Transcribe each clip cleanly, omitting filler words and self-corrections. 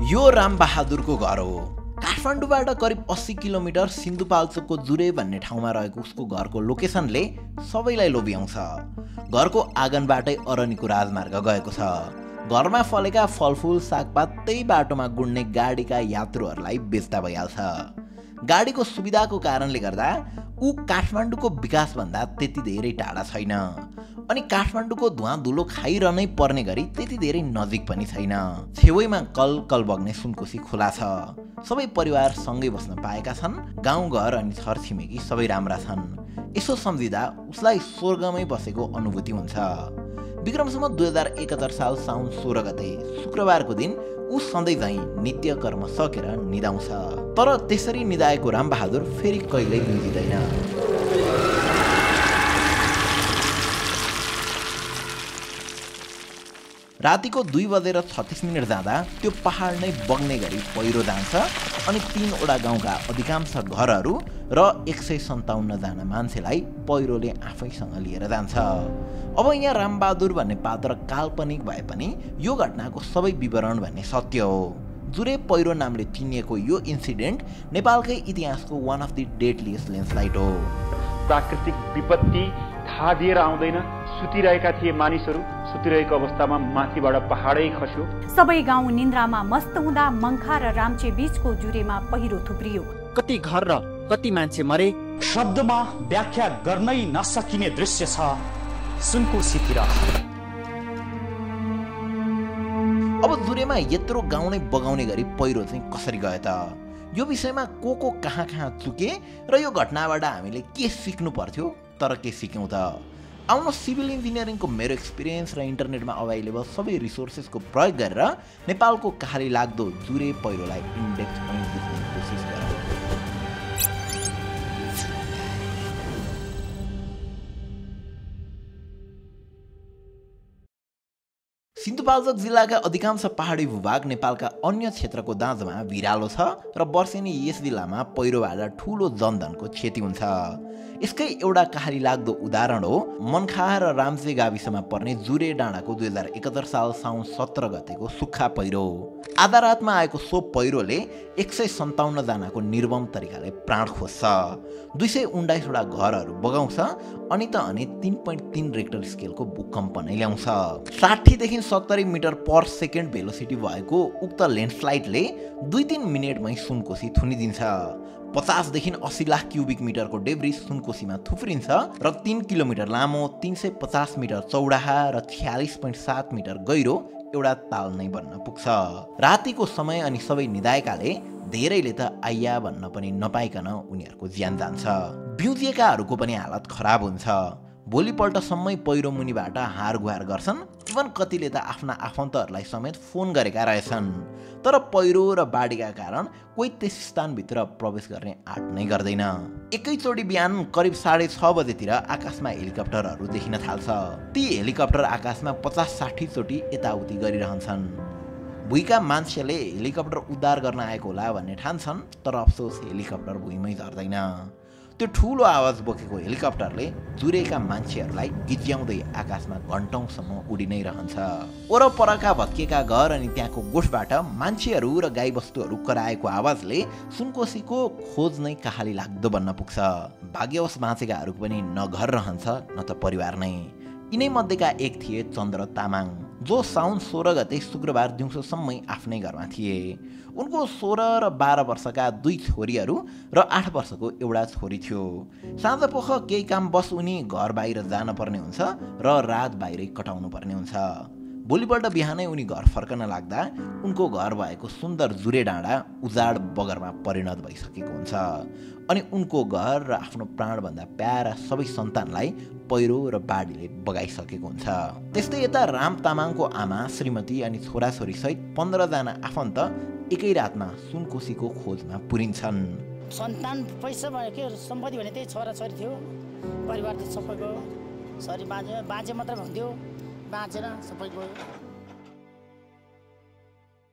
यो रामबहादुरको घर हो। काठमाडौँबाट करिब 80 किलोमिटर सिन्धुपाल्चोकको जुरे भन्ने ठाउँमा रहेको उसको घरको लोकेसनले सबैलाई लोभ्याउँछ। घरको आँगनबाटै अरनिको राजमार्ग गएको छ। घरमा फलेका फलफुल सागपात त्यही बाटोमा गुड्ने गाडीका यात्रुहरूलाई बेच्दा भइहाल्छ। गाडीको सुविधाको कारणले गर्दा ऊ काठमाडौँको विकासभन्दा त्यति धेरै टाढा छैन, अनि काठमाडौँको धुवा धुलो खाइरहनै पर्ने गरी त्यति धेरै नजिक पनि छैन। छेउैमा कल बग्ने सुनकोशी खोला छ। सबै परिवार सँगै बस्न पाएका छन्। गाउँघर अनि छरछिमेकी सबै राम्रा छन्। यसो सम्झिँदा उसलाई स्वर्गमै बसेको अनुभूति हुन्छ। विक्रमसम्म 2071 साल साउन 16 गते शुक्रबारको दिन ऊ सधैँ झैँ नित्य कर्म सकेर निदाउँछ। तर त्यसरी निदाएको रामबहादुर फेरि कहिल्यै निदिँदैन। रातिको 2:36 जाँदा त्यो पहाड नै बग्ने गरी पहिरो जान्छ अनि 3वटा गाउँका अधिकांश घरहरू र 157 जना मान्छेलाई पहिरोले आफैसँग लिएर जान्छ। अब यहाँ रामबहादुर भन्ने पात्र काल्पनिक भए पनि यो घटनाको सबै विवरण भन्ने सत्य हो। जुरे पहिरो नामले चिनिएको यो इन्सिडेन्ट नेपालकै इतिहासको one of the deadliest landslide हो। प्राकृतिक विपत्ति थाहा दिएर आउँदैन। सुतिरहेका थिए मानिसहरू, सुतिरहेको अवस्थामा माथिबाट पहाडै खस्यो। सबै गाउँ निन्द्रामा मस्त हुँदा मङ्खा र राम्चे बीचको जुरेमा पहिरो थुप्रियो। कति घर र कति मान्छे मरे, शब्दमा व्याख्या गर्नै नसकिने दृश्य छ सुनकोशीतिर। अब जुरेमा यत्रो गाउँ नै बगाउने गरी पहिरो चाहिँ कसरी गयो त? यो विषयमा को कहाँ चुके र यो घटनाबाट हामीले के सिक्नु पर्थ्यो? तर के सिक्यौँ त? आउन सिभिल इन्जिनियरिङको मेरो एक्सपिरियन्स र इन्टरनेटमा अभाइलेबल सबै रिसोर्सेसको प्रयोग गरेर नेपालको कहाली लाग्दो जुरे पहिरोलाई इन्डेक्स पनि बुझ्ने कोसिस गरौँ। सिन्धुपाल्चोक जिल्लाका अधिकांश पहाडी भूभाग नेपालका अन्य क्षेत्रको दाँजोमा भिरालो छ र वर्षेनी यस जिल्लामा पहिरोबाट ठूलो जनधनको क्षति हुन्छ। यसकै एउटा कहाली लाग्दो उदाहरण हो मनखा र राम्चे गाविसमा पर्ने जुरे डाँडाको 2071 साल साउन 17 गतेको सुक्खा पहिरो। आधा रातमा आएको सो पहिरोले 157 जनाको निर्मम तरिकाले प्राण खोज्छ। 219वटा घरहरू बगाउँछ अनि त अनि 3.3 रेक्टर स्केलको भूकम्प नै ल्याउँछ। 60 देखि 70 मिटर पर सेकेन्ड भेलोसिटी भएको उक्त ल्यान्डस्लाइडले 2-3 मिनेटमै सुनकोशी थुनिदिन्छ। 50 देखि 80 लाख क्युबिक मिटरको डेब्री सुनकोशीमा थुप्रिन्छ र 3 किलोमिटर लामो, 350 मिटर चौडाहा र 46.7 मिटर गहिरो एउटा ताल नै बन्न पुग्छ। रातिको समय अनि सबै निदाएकाले धेरैले त आइया भन्न पनि नपाइकन उनीहरूको ज्यान जान्छ। बिउजिएकाहरूको पनि हालत खराब हुन्छ। भोलिपल्टसम्मै पहिरो मुनिबाट हार गुहार गर्छन्। इभन कतिले त आफ्ना आफन्तहरूलाई समेत फोन गरेका रहेछन्। तर पहिरो र बाढीका कारण कोही त्यस स्थानभित्र प्रवेश गर्ने आँट नै गर्दैन। एकैचोटि बिहान करिब 6:30 बजेतिर आकाशमा हेलिकप्टरहरू देखिन थाल्छ। ती हेलिकप्टर आकाशमा 50-60 चोटि यताउति गरिरहन्छन्। भुइँका मान्छेले हेलिकप्टर उद्धार गर्न आएको होला भन्ने ठान्छन्, तर अफसोस हेलिकप्टर भुइँमै झर्दैन। त्यो ठुलो आवाज बोकेको हेलिकप्टरले जुरेका मान्छेहरूलाई गिज्याउँदै आकाशमा घन्टौँसम्म उडि नै रहन्छ। वरपरका भत्किएका घर अनि त्यहाँको गोठबाट मान्छेहरू र गाईबस्तुहरू कराएको आवाजले सुनकोशीको खोज नै कहाली लाग्दो बन्न पुग्छ। भाग्यवश बाँचेकाहरूको पनि न घर रहन्छ न त परिवार नै। यिनै मध्येका एक थिए चन्द्र तामाङ, जो साउन 16 गते शुक्रबार दिउँसोसम्मै आफ्नै घरमा थिए। उनको 16 र 12 वर्षका 2 छोरीहरू र 8 वर्षको एउटा छोरी थियो। साँझपख केही काम बस उनी घर बाहिर जान पर्ने हुन्छ र रात बाहिरै कटाउनु पर्ने हुन्छ। भोलिपल्ट बिहानै उनी घर फर्कन लाग्दा उनको घर भएको सुन्दर जुरे डाँडा उजाड बगरमा परिणत भइसकेको हुन्छ अनि उनको घर र आफ्नो प्राणभन्दा प्यारा सबै सन्तानलाई पहिरो र बाढीले बगाइसकेको हुन्छ। त्यस्तै यता राम तामाङको आमा, श्रीमती अनि छोराछोरी सहित 15 जना आफन्त एकै रातमा सुनकोशीको खोजमा पुरिन्छन्। सन्तान पैसा भयो के सम्पत्ति भने त्यही छोराछोरी थियो। परिवार त सबैको सरी बाँचे मात्र भन्थ्यो, बाँचेर सबै गयो।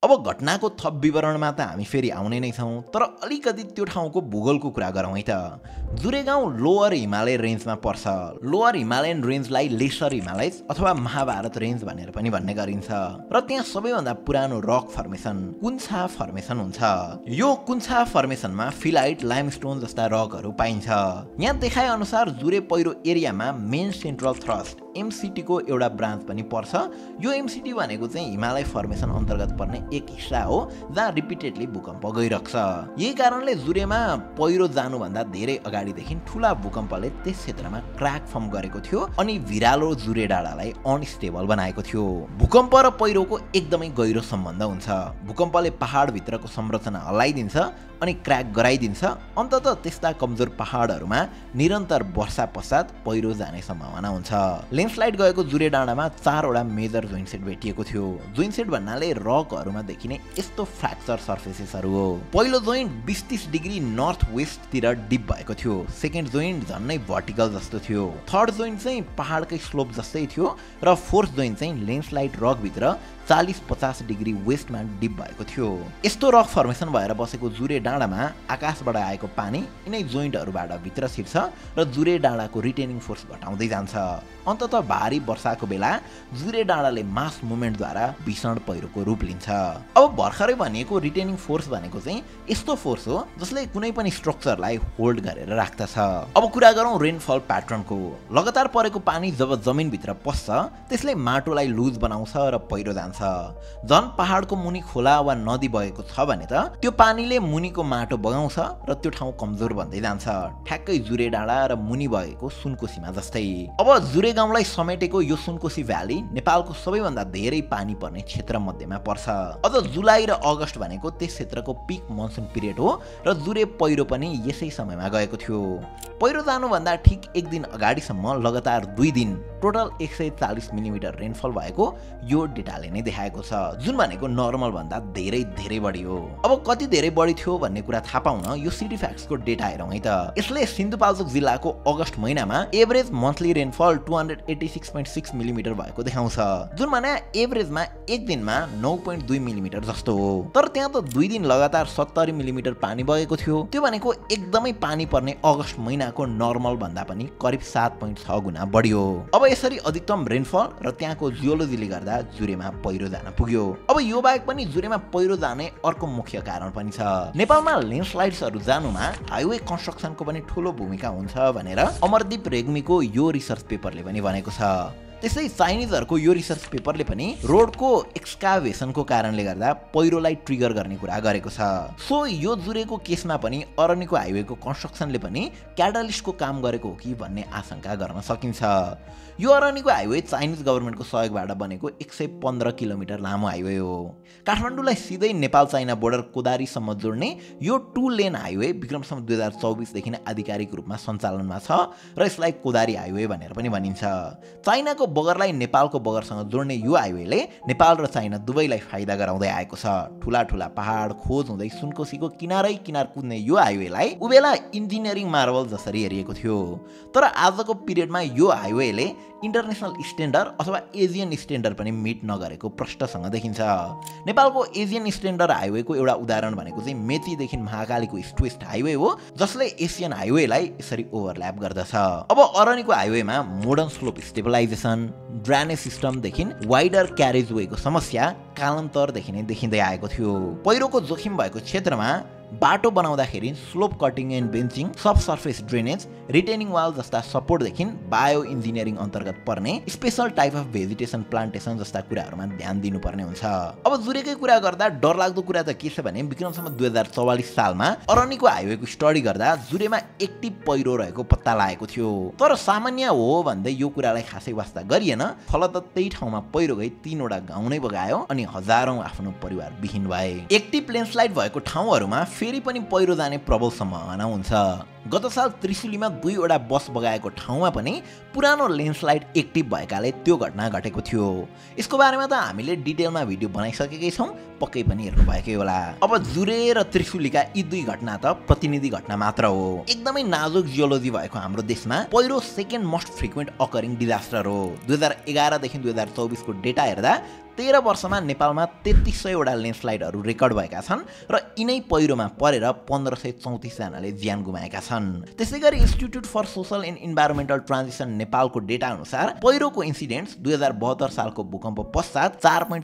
अब घटनाको थप विवरणमा त हामी फेरि आउने नै छौँ, तर अलिकति त्यो ठाउँको भूगोलको कुरा गरौँ है त। जुरे गाउँ लोअर हिमालय रेन्जमा पर्छ। लोअर हिमालयन रेन्जलाई लेसर हिमालयज अथवा महाभारत रेन्ज भनेर पनि भन्ने गरिन्छ र त्यहाँ सबैभन्दा पुरानो रक फर्मेसन कुन्छा फर्मेसन हुन्छ। यो कुन्छा फर्मेसनमा फिलाइट, लाइमस्टोन जस्ता रकहरू पाइन्छ। यहाँ देखाए अनुसार जुरे पहिरो एरियामा मेन सेन्ट्रल थ्रस्ट MCT को एउटा ब्रान्च पनि पर्छ। यो MCT भनेको चाहिँ हिमालय फर्मेसन अन्तर्गत पर्ने एक हिस्सा हो जहाँ रिपिटेडली भूकम्प गइरहन्छ। यही कारणले जुरेमा पहिरो जानुभन्दा धेरै अगाडिदेखि ठुला भूकम्पले त्यस क्षेत्रमा क्र्याक फर्म गरेको थियो अनि भिरालो जुरे डाँडालाई अनस्टेबल बनाएको थियो। भूकम्प र पहिरोको एकदमै गहिरो सम्बन्ध हुन्छ। भूकम्पले पहाडभित्रको संरचना हल्लाइदिन्छ अनि क्र्याक गराइदिन्छ। अन्ततः त्यस्ता कमजोर पहाडहरूमा निरन्तर वर्षा पश्चात पहिरो जाने सम्भावना हुन्छ। ल्यान्डस्लाइड गएको जुरे डाँडामा 4 वटा मेजर जोइन्ट सेट भेटिएको थियो। जोइन्ट सेट भन्नाले रकहरूमा देखिने यस्तो फ्र्याक्चर सर्फेसेसहरू हो। पहिलो जोइन्ट 20-30 डिग्री नर्थ वेस्टतिर डिप भएको थियो। सेकेन्ड जोइन्ट झन्नै भर्टिकल जस्तो थियो। थर्ड जोइन्ट चाहिँ पहाडकै स्लोप जस्तै थियो र फोर्थ जोइन्ट चाहिँ ल्यान्डस्लाइड रकभित्र 40-50 डिग्री वेस्टमा डिप भएको थियो। यस्तो रक फर्मेसन भएर बसेको जुरे डाँडामा आकाशबाट आएको पानी यिनै जोइन्टहरूबाट भित्र छिर्छ र जुरे डाँडाको रिटेनिङ फोर्स घटाउँदै जान्छ। अन्ततः भारी वर्षाको बेला जुरे डाँडाले मास मुभमेन्टद्वारा भीषण पहिरोको रूप लिन्छ। अब भर्खरै भनिएको रिटेनिङ फोर्स भनेको चाहिँ यस्तो फोर्स हो जसले कुनै पनि स्ट्रक्चरलाई होल्ड गरेर राख्दछ। अब कुरा गरौँ रेनफल प्याटर्नको। लगातार परेको पानी जब जमिनभित्र पस्छ त्यसले माटोलाई लुज बनाउँछ र पहिरो जान्छ। झन् पहाडको मुनि खोला वा नदी बगेको छ भने त त्यो पानीले मुनिको माटो बगाउँछ र त्यो ठाउँ कमजोर बन्दै जान्छ, ठ्याक्कै जुरे डाँडा र मुनि बगेको सुनकोशीमा जस्तै। अब जुरे गाउँलाई समेटेको यो सुनकोशी भ्याली नेपालको सबैभन्दा धेरै पानी पर्ने क्षेत्र मध्येमा पर्छ। अझ जुलाई र अगस्त भनेको त्यस क्षेत्रको पिक मनसुन पिरियड हो र जुरे पहिरो पनि यसै समयमा गएको थियो। पहिरो जानुभन्दा ठिक एक दिन अगाडिसम्म लगातार 2 दिन टोटल 140 मिलिमिटर रेनफल भएको यो डेटाले नै देखाएको छ, जुन भनेको नर्मल भन्दा धेरै धेरै बढी हो। अब कति धेरै बढी थियो भन्ने कुरा थाहा पाउन यो सिटी फ्याक्ट्सको डेटा हेरौँ है त। यसले सिन्धुपाल्चोक जिल्लाको अगस्त महिनामा एभरेज मन्थली रेनफल 286.6 मिलिमिटर भएको देखाउँछ, जुन भने एभरेजमा एक दिनमा 9.2 मिलिमिटर जस्तो हो। तर त्यहाँ त 2 दिन लगातार 70 मिलिमिटर पानी बगेको थियो। त्यो भनेको एकदमै पानी पर्ने अगस्त महिनाको नर्मल भन्दा पनि करिब 7.6 गुणा बढी हो। अब यसरी अधिकतम रेनफल र त्यहाँको जियोलोजीले गर्दा जुरेमा पहिरो जान पुग्यो। अब यो बाहेक पनि जुरेमा पहिरो जाने अर्को मुख्य कारण पनि छ। नेपालमा ल्यान्डस्लाइड्सहरू जानुमा हाइवे कन्स्ट्रक्सनको पनि ठूलो भूमिका हुन्छ भनेर अमरदीप रेग्मीको यो रिसर्च पेपरले पनि भनेको छ। त्यसै चाइनिजहरूको यो रिसर्च पेपरले पनि रोडको एक्सकाभेसनको कारणले गर्दा पहिरोलाई ट्रिगर गर्ने कुरा गरेको छ। सो यो जुरेको केसमा पनि अरनिको हाइवेको कन्स्ट्रक्सनले पनि क्याटालिस्टको काम गरेको हो कि भन्ने आशंका गर्न सकिन्छ। यो अरनिको हाइवे चाइनिज गभर्मेन्टको सहयोगबाट बनेको 115 किलोमिटर लामो हाइवे हो। काठमाडौँलाई सिधै नेपाल चाइना बोर्डर कोदारीसम्म जोड्ने यो 2 लेन हाइवे विक्रमसम्म 2024 देखि नै आधिकारिक रूपमा सञ्चालनमा छ र यसलाई कोदारी हाइवे भनेर पनि भनिन्छ। चाइनाको बगरलाई नेपालको बगरसँग जोड्ने यो हाइवेले नेपाल र चाइना दुवैलाई फाइदा गराउँदै आएको छ। ठुला ठुला पहाड खोज हुँदै सुनकोशीको किनारै किनार कुद्ने यो हाइवेलाई उबेला इन्जिनियरिङ मार्बल जसरी हेरिएको थियो। तर आजको पिरियडमा यो हाइवेले इन्टरनेसनल स्ट्यान्डर्ड अथवा एजियन स्ट्यान्डर्ड पनि मिट नगरेको प्रष्टसँग देखिन्छ। नेपालको एजियन स्ट्यान्डर्ड हाइवेको एउटा उदाहरण भनेको चाहिँ मेचीदेखि महाकालीको इस्ट वेस्ट हाइवे हो, जसले एसियन हाइवेलाई यसरी ओभरल्याप गर्दछ। अब अरनिको हाइवेमा मोडर्न स्लोप स्टेबलाइजेसन, ड्रेनेज सिस्टमदेखि वाइडर क्यारेजवेको समस्या कालान्तरदेखि नै देखिँदै आएको थियो। पहिरोको जोखिम भएको क्षेत्रमा बाटो बनाउँदाखेरि slope cutting and benching, subsurface drainage, retaining wall जस्ता सपोर्टदेखि बायो इन्जिनियरिङ अन्तर्गत पर्ने special type of vegetation plantation जस्ता कुराहरूमा ध्यान दिनुपर्ने हुन्छ। अब जुरेकै कुरा गर्दा डरलाग्दो कुरा त के छ भने विक्रमसम्म 2044 सालमा अरनिको हाइवेको स्टडी गर्दा जुरेमा एक्टिभ पहिरो रहेको पत्ता लागेको थियो। तर सामान्य हो भन्दै यो कुरालाई खासै वास्ता गरिएन। फलत त्यही ठाउँमा पहिरो गई 3 वटा गाउँ नै बगायो अनि हजारौं आफ्नो परिवार विहीन भए। एक्टिभ ल्यान्डस्लाइड भएको ठाउँहरूमा फेरि पनि पहिरो जाने प्रबल सम्भावना हुन्छ। गत साल त्रिशुलीमा 2 वटा बस बगाएको ठाउँमा पनि पुरानो ल्यान्डस्लाइड एक्टिभ भएकाले त्यो घटना घटेको थियो। यसको बारेमा त हामीले डिटेलमा भिडियो बनाइसकेकै छौँ, पक्कै पनि हेर्नु भएकै होला। अब जुरे र त्रिशुलीका यी 2 घटना त प्रतिनिधि घटना मात्र हो। एकदमै नाजुक जियोलोजी भएको हाम्रो देशमा पहिरो second most frequent occurring disaster हो। 2011 देखि 2024 को डेटा हेर्दा 13 वर्षमा नेपालमा 3300 वटा ल्यान्डस्लाइडहरू रेकर्ड भएका छन् र यिनै पहिरोमा परेर 1534 जनाले ज्यान गुमाएका छन्। त्यसैगरी institute for social and environmental transition नेपालको डेटा अनुसार पहिरोको इन्सिडेन्ट्स 2072 सालको भूकम्प पश्चात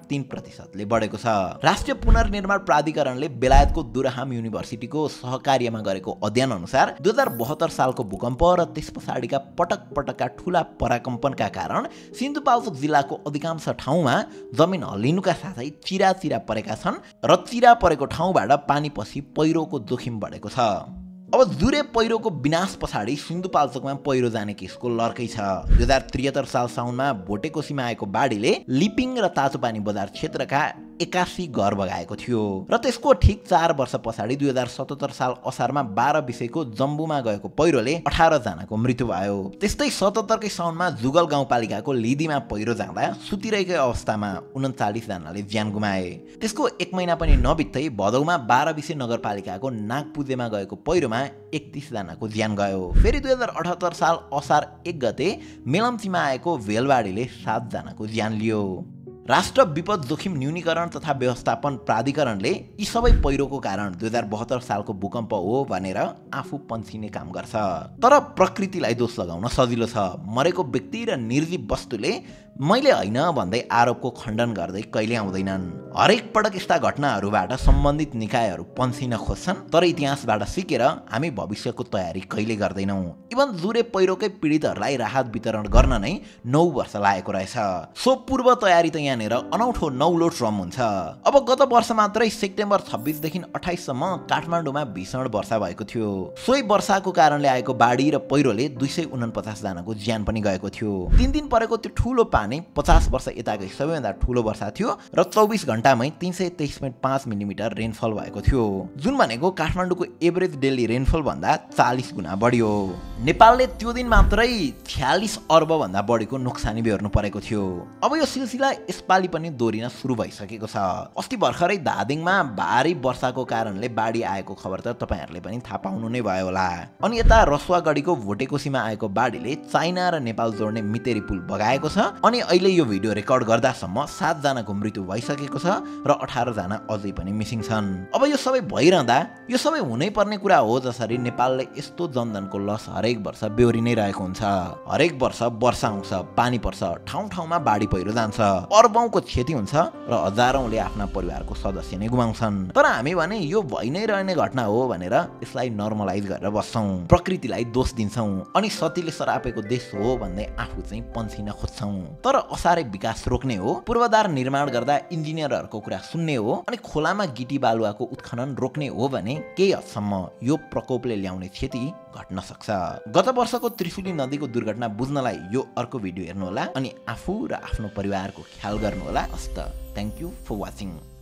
4.3% ले बढेको छ। राष्ट्रिय पुनर्निर्माण प्राधिकरणले बेलायतको दुरहाम युनिभर्सिटीको सहकार्यमा गरेको अध्ययन अनुसार 2072 सालको भूकम्प र त्यसपछाडिका पटकका ठूला पराकम्पनका कारण सिन्धुपाल्चोक जिल्लाको अधिकांश ठाउँमा जमिन हल्लिनुका साथै चिरा परेका छन् र चिरा परेको ठाउँबाट पानी पछि पहिरोको जोखिम बढेको छ। अब जुरे पहिरोको विनाश पछाडि सिन्धुपाल्चोकमा पहिरो जाने केसको लर्कै छ। 2073 साल साउनमा भोटेकोसीमा आएको बाढीले लिपिङ र तातोपानी बजार क्षेत्रका 81 घर बगाएको थियो र त्यसको ठिक 4 वर्ष पछाडि 2077 साल असारमा 12 विषयको जम्बुमा गएको पहिरोले 18 जनाको मृत्यु भयो। त्यस्तै 77 कै साउनमा जुगल गाउँपालिकाको लिदीमा पहिरो जाँदा सुतिरहेकै अवस्थामा 39 जनाले ज्यान गुमाए। त्यसको 1 महिना पनि नबित्दै भदौमा 12 विषय नगरपालिकाको नागपुजेमा गएको पहिरोमा 31 जनाको ज्यान गयो। फेरि 2078 साल असार 1 गते मेलम्चीमा आएको भेलबाडीले 7 जनाको ज्यान लियो। राष्ट्र विपद जोखिम न्यूनीकरण तथा व्यवस्थापन प्राधिकरणले यी सबै पहिरोको कारण 2072 सालको भूकम्प हो भनेर आफू पन्छिने काम गर्छ। तर प्रकृतिलाई दोष लगाउन सजिलो छ। मरेको व्यक्ति र निर्जीव वस्तुले मैले होइन भन्दै आरोपको खण्डन गर्दै कहिले आउँदैनन्। हरेक पटक यस्ता घटनाहरूबाट सम्बन्धित निकायहरू पन्छिन खोज्छन्, तर इतिहासबाट सिकेर हामी भविष्यको तयारी कहिले गर्दैनौँ। इभन जुरे पहिरोकै पीडितहरूलाई राहत वितरण गर्न नै 9 वर्ष लागेको रहेछ। सो पूर्व तयारी त यहाँनिर अनौठो नौलो श्रम हुन्छ। अब गत वर्ष मात्रै सेप्टेम्बर 26 देखि 28 सम्म काठमाडौँमा भीषण वर्षा भएको थियो। सोही वर्षाको कारणले आएको बाढी र पहिरोले 249 जनाको ज्यान पनि गएको थियो। 3 दिन परेको त्यो ठूलो पानी 50 वर्ष यताकै सबैभन्दा ठूलो वर्षा थियो र 24 घण्टामै 323.5 मिलिमिटर रेनफल भएको थियो, जुन भनेको काठमाडौँको एभरेज डेली रेनफल भन्दा 40 गुणा बढी हो। नेपालले त्यो दिन मात्रै 46 अर्ब भन्दा बढीको नोक्सानी बेहोर्नु परेको थियो। अब यो सिलसिला यसपालि पनि दोहोरिन सुरु भइसकेको छ। अस्ति भर्खरै धादिङमा भारी वर्षाको कारणले बाढी आएको खबर त तपाईहरुले पनि थाहा पाउनु नै भयो होला। अनि यता रसुवागढीको भोटेकोसीमा आएको बाढीले चाइना र नेपाल जोड्ने मितेरी पुल बगाएको छ। अनि अहिले यो भिडियो रेकर्ड गर्दासम्म 7 जनाको मृत्यु भइसकेको छ र 18 जना अझै पनि मिसिङ छन्। अब यो सबै भइरहँदा यो सबै हुनै पर्ने कुरा हो, जसरी नेपालले यस्तो जनधनको लस हरेक वर्ष बेहोरि नै रहेको हुन्छ। हरेक वर्ष वर्षा आउँछ, पानी पर्छ, ठाउँ ठाउँमा बाढी पहिरो जान्छ, अर्बौंको क्षति हुन्छ र हजारौंले आफ्ना परिवारको सदस्य नै गुमाउँछन्। तर हामी भने यो भइ नै रहने घटना हो भनेर यसलाई नर्मलाइज गरेर बस्छौं, प्रकृतिलाई दोष दिन्छौं अनि सतीले सरापेको देश हो भन्दै आफू चाहिँ पन्छिन खोज्छौं। तर असारे विकास रोक्ने हो, पूर्वाधार निर्माण गर्दा इन्जिनियरहरूको कुरा सुन्ने हो अनि खोलामा गिटी बालुवाको उत्खनन रोक्ने हो भने केही हदसम्म यो प्रकोपले ल्याउने क्षति घट्न सक्छ। गत वर्षको त्रिशुली नदीको दुर्घटना बुझ्नलाई यो अर्को भिडियो हेर्नुहोला अनि आफू र आफ्नो परिवारको ख्याल गर्नुहोला। हस्त, थ्यांक यू फर वाचिङ।